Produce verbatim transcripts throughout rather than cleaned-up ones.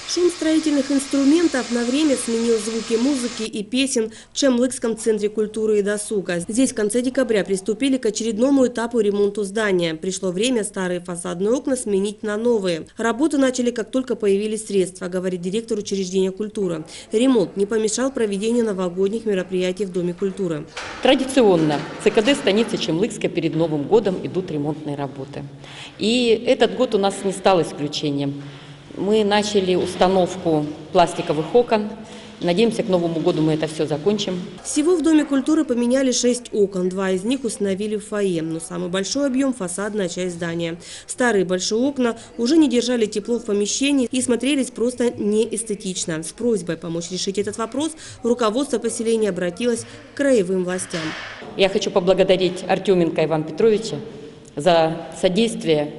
Шум строительных инструментов на время сменил звуки музыки и песен в Чемлыкском центре культуры и досуга. Здесь в конце декабря приступили к очередному этапу ремонту здания. Пришло время старые фасадные окна сменить на новые. Работы начали, как только появились средства, говорит директор учреждения культуры. Ремонт не помешал проведению новогодних мероприятий в Доме культуры. Традиционно в ЦКД станицы Чемлыкска перед Новым годом идут ремонтные работы. И этот год у нас не стал исключением. Мы начали установку пластиковых окон. Надеемся, к Новому году мы это все закончим. Всего в Доме культуры поменяли шесть окон. Два из них установили в фойе. Но самый большой объем – фасадная часть здания. Старые большие окна уже не держали тепло в помещении и смотрелись просто неэстетично. С просьбой помочь решить этот вопрос руководство поселения обратилось к краевым властям. Я хочу поблагодарить Артеменко Ивана Петровича за содействие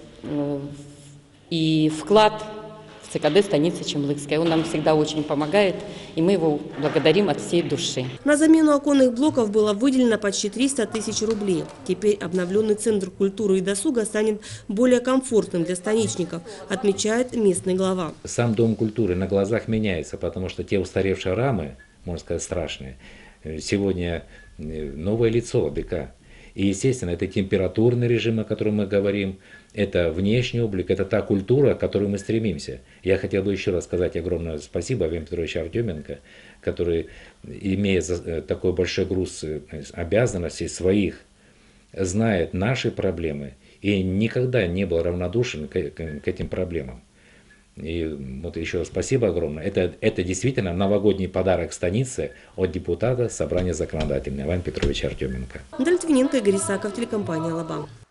и вклад в ЦКД станицы Чемлыкской. Он нам всегда очень помогает, и мы его благодарим от всей души. На замену оконных блоков было выделено почти триста тысяч рублей. Теперь обновленный центр культуры и досуга станет более комфортным для станичников, отмечает местный глава. Сам Дом культуры на глазах меняется, потому что те устаревшие рамы, можно сказать, страшные, сегодня новое лицо ДК. И, естественно, это температурный режим, о котором мы говорим, это внешний облик, это та культура, к которой мы стремимся. Я хотел бы еще раз сказать огромное спасибо Ивану Петровичу Артеменко, который, имея такой большой груз обязанностей своих, знает наши проблемы и никогда не был равнодушен к, к этим проблемам. И вот еще раз спасибо огромное. Это, это действительно новогодний подарок станице от депутата Собрания законодательного Ивана Петровича Артеменко. Дарья Литвиненко, Игорь Исаков, телекомпания «Алаба».